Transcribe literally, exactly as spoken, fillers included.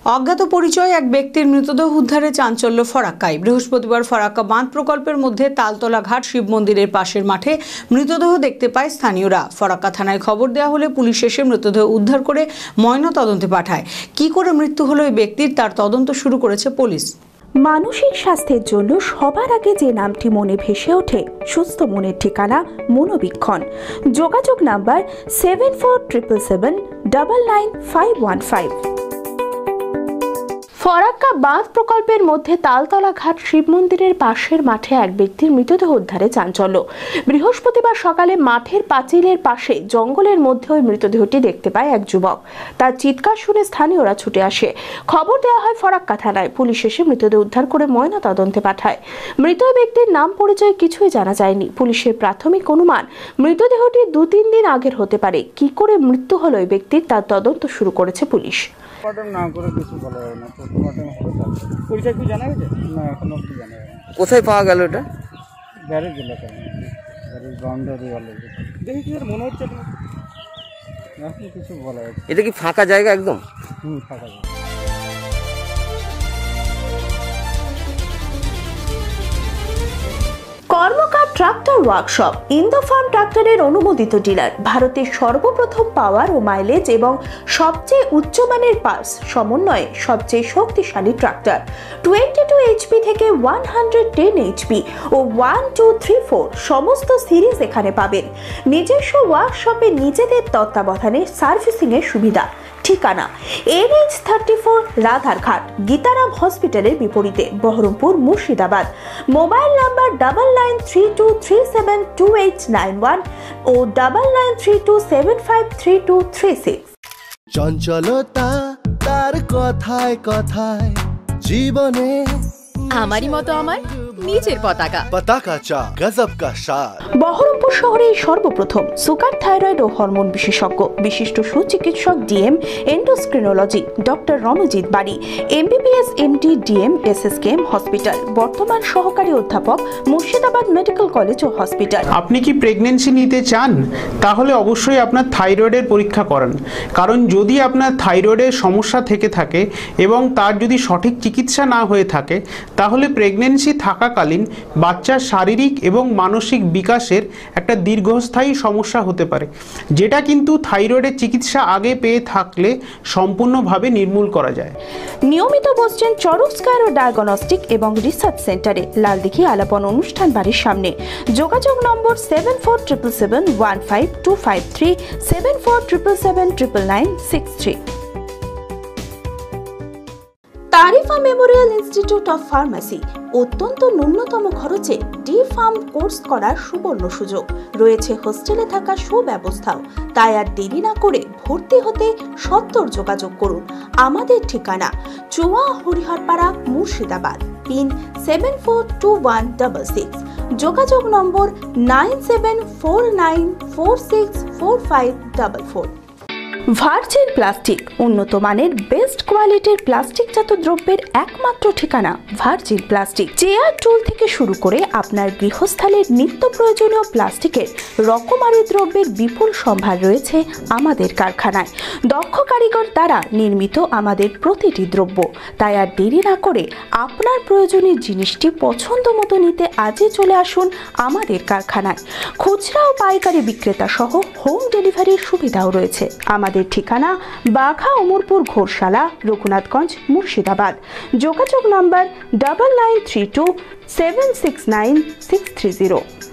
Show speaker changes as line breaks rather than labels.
অজ্ঞাত পরিচয় এক ব্যক্তির মৃতদেহ উদ্ধারে চাঞ্চল্য ফরাক্কায়। বৃহস্পতিবার ফরাক্কা বাঁধ প্রকল্পের মধ্যে তালতলা ঘাট শিব মন্দিরের পাশের মাঠে মৃতদেহ দেখতে পায় স্থানীয়রা। ফরাক্কা থানায় খবর দেওয়া হলে পুলিশ এসে মৃতদেহ উদ্ধার করে ময়নাতদন্তে পাঠায়। কি করে মৃত্যু হলো এই ব্যক্তির তার তদন্ত শুরু করেছে পুলিশ।
মানসিক স্বাস্থ্যের জন্য সবার আগে যে নামটি মনে ভেসে ওঠে সুস্থ মনের ঠিকানা মনোবীক্ষণ। যোগাযোগ number seven four triple seven double nine five one five. Farakka বাঁধ প্রকল্পের মধ্যে তালতলা ঘাট শিব মন্দিরের পাশের মাঠে এক ব্যক্তির মৃতদেহ উদ্ধারে চাঞ্চল্য। বৃহস্পতিবার সকালে মাঠের পাঁচিলের পাশে জঙ্গলের মধ্যে ওই মৃতদেহটি দেখতে পায় এক যুবক। তার চিৎকার শুনে স্থানীয়রা ছুটে আসে। খবর দেওয়া হয় ফরাক্কা থানায়। পুলিশ এসে মৃতদেহ উদ্ধার করে ময়না তদন্তে পাঠায়। মৃত ব্যক্তির নাম পরিচয় কিছুই জানা যায়নি। পুলিশের প্রাথমিক অনুমান মৃতদেহটি দু তিন দিন আগের হতে পারে। কি করে মৃত্যু হলো এই ব্যক্তির তার তদন্ত শুরু করেছে পুলিশ।
কোথায় পাওয়া গেল এটা? এটা কি ফাঁকা জায়গা একদম?
হুম, ফাঁকা জায়গা।
Karmakar tractor workshop Indo Farm ট্রাক্টরের অনুমোদিত ডিলার। ভারতের সর্বপ্রথম পাওয়ার ও মাইলেজ এবং সবচেয়ে উচ্চমানের পার্টস সমন্বয়ে সবচেয়ে শক্তিশালী ট্রাক্টর। টোয়েন্টি টু এইচপি থেকে ওয়ান হান্ড্রেড টেন এইচপি ও ওয়ান টু থ্রি ফোর সমস্ত সিরিজ এখানে পাবেন। নিজস্ব ওয়ার্কশপে নিজেদের তত্ত্বাবধানে সার্ভিসিং এর সুবিধা। ঠিকানা N H thirty four Radharghat, Gitaram হসপিটালের বিপরীতে, Baharampur, Murshidabad. Mobile number double nine three two three seven two eight nine one ও double nine three two seven five three two three six.
চঞ্চলতা তার কথায় কথায় জীবনে
আমারই মতো আমার নিজের পতাকা
পতাকা চা গজব কা স্বাদ।
বহরমপুর শহরে সর্বপ্রথম সুগার, থাইরয়েড ও হরমোন বিশেষজ্ঞ বিশিষ্ট সুচিকিৎসক DM endocrinology doctor Ranjit Bari, MBBS MD DM SSKM hospital, বর্তমান সহকারী অধ্যাপক, মুর্শিদাবাদ মেডিকেল কলেজ ও হসপিটাল।
আপনি কি প্রেগন্যান্সি নিতে চান? তাহলে অবশ্যই আপনার থাইরয়েডের পরীক্ষা করান। কারণ যদি আপনার থাইরয়েডের সমস্যা থেকে থাকে এবং তার যদি সঠিক চিকিৎসা না হয়ে থাকে তাহলে প্রেগন্যান্সি থাকাকালীন বাচ্চার শারীরিক এবং মানসিক বিকাশের একটা দীর্ঘস্থায়ী সমস্যা হতে পারে, যেটা কিন্তু থাইরয়েডের চিকিৎসা আগে পেয়ে থাকলে সম্পূর্ণভাবে নির্মূল করা যায়।
নিয়মিত বসছেন চরক স্কয়ার ও ডায়াগনস্টিক এবং রিসার্চ সেন্টারে, লালদিঘি আলাপন অনুষ্ঠান বাড়ির সামনে। যোগাযোগ নম্বর seven four triple seven one five two five three, seven four triple seven triple nine six three. Tarifa memorial institute of pharmacy অত্যন্ত ন্যূনতম খরচে ডি ফার্ম কোর্স করার সুবর্ণ সুযোগ রয়েছে। হোস্টেলে থাকা সুব্যবস্থাও। তাই আর দেরি না করে ভর্তি হতে সত্বর যোগাযোগ করুন। আমাদের ঠিকানা Chua Hariharpara, Murshidabad, pin seven four two one double six. যোগাযোগ নম্বর nine seven four nine four six four five double four. Virgin plastic উন্নত মানের বেস্ট কোয়ালিটির প্লাস্টিকজাত দ্রব্যের একমাত্র ঠিকানা ভার্জিন প্লাস্টিক। চেয়ার, টুল থেকে শুরু করে আপনার গৃহস্থালির নিত্য প্রয়োজনীয় প্লাস্টিকের রকমারি দ্রব্যের বিপুল সম্ভার রয়েছে আমাদের কারখানায়। দক্ষ কারিগর দ্বারা নির্মিত আমাদের প্রতিটি দ্রব্য। তাই আর দেরি না করে আপনার প্রয়োজনীয় জিনিসটি পছন্দ মতো নিতে আজই চলে আসুন আমাদের কারখানায়। খুচরা ও পাইকারি বিক্রেতা সহ হোম ডেলিভারির সুবিধাও রয়েছে। আমাদের ঠিকানা বাঘা, অমরপুর, ঘোরশালা, রঘুনাথগঞ্জ, মুর্শিদাবাদ। যোগাযোগ number double nine three two seven six nine six three zero.